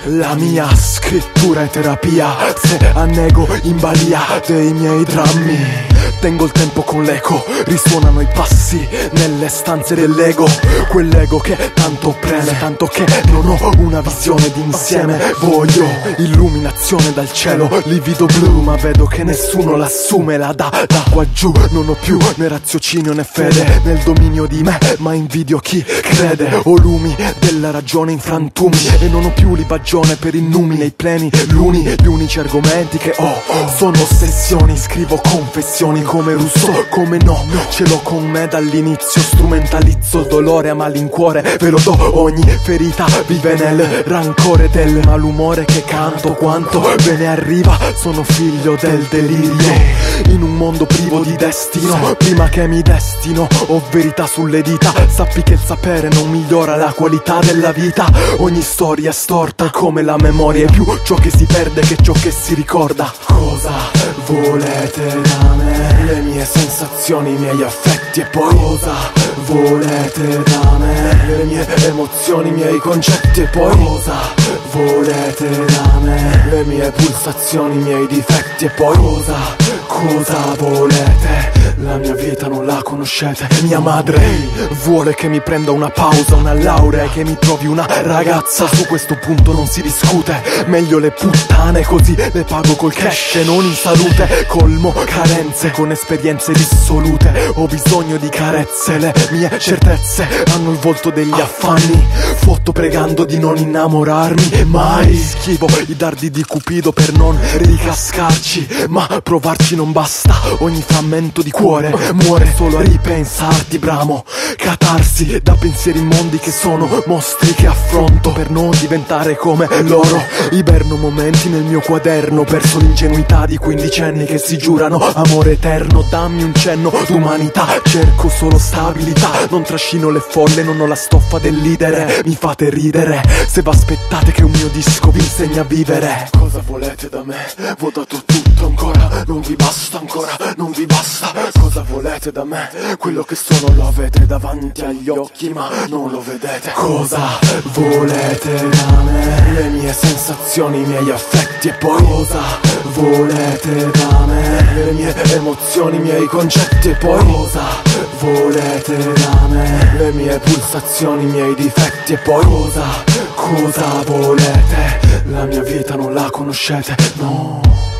La mia scrittura è terapia, se annego in balia dei miei drammi. Tengo il tempo con l'eco, risuonano i passi nelle stanze dell'ego. Quell'ego che tanto preme, tanto che non ho una visione d'insieme. Voglio illuminazione dal cielo, livido blu, ma vedo che nessuno l'assume. La dà da qua giù, non ho più né raziocinio né fede nel dominio di me, ma invidio chi crede. Ho lumi della ragione in frantumi e non ho più libagione per i numi nei pleni luni. Gli unici argomenti che ho sono ossessioni, scrivo confessioni come Rousseau, come no, ce l'ho con me dall'inizio. Strumentalizzo il dolore a malincuore, ve lo do, ogni ferita vive nel rancore del malumore che canto. Quanto ve ne arriva, sono figlio del delirio, in un mondo privo di destino. Prima che mi destino, ho verità sulle dita. Sappi che il sapere non migliora la qualità della vita. Ogni storia è storta come la memoria, è più ciò che si perde che ciò che si ricorda. Cosa volete da me? Le mie sensazioni, i miei affetti, e poi cosa volete da me? Le mie emozioni, i miei concetti, e poi cosa volete da me? Le mie pulsazioni, i miei difetti, e poi cosa volete? La mia vita non la conoscete. Mia madre vuole che mi prenda una pausa, una laurea, e che mi trovi una ragazza. Su questo punto non si discute. Meglio le puttane, così le pago col cash e non in salute. Colmo carenze con esperienze dissolute. Ho bisogno di carezze, le mie certezze hanno il volto degli affanni. Fotto pregando di non innamorarmi mai. Schivo i dardi di Cupido per non ricascarci, ma provarci non basta. Ogni frammento di cuore muore solo a ripensarti. Bramo, catarsi da pensieri immondi che sono mostri che affronto per non diventare come loro. Iberno momenti nel mio quaderno, perso l'ingenuità di quindicenni che si giurano amore eterno. Dammi un cenno d'umanità, cerco solo stabilità. Non trascino le folle, non ho la stoffa del leader. Mi fate ridere se v'aspettate che un mio disco vi insegni a vivere. Cosa volete da me? V'ho dato tutto ancora, non vi basta ancora, non vi basta. Cosa volete da me? Quello che sono lo avete davanti agli occhi ma non lo vedete. Cosa volete da me? Le mie sensazioni, i miei affetti, e poi cosa volete da me? Le mie emozioni, i miei concetti, e poi cosa volete da me? Le mie pulsazioni, i miei difetti, e poi cosa volete? La mia vita non la conoscete, no.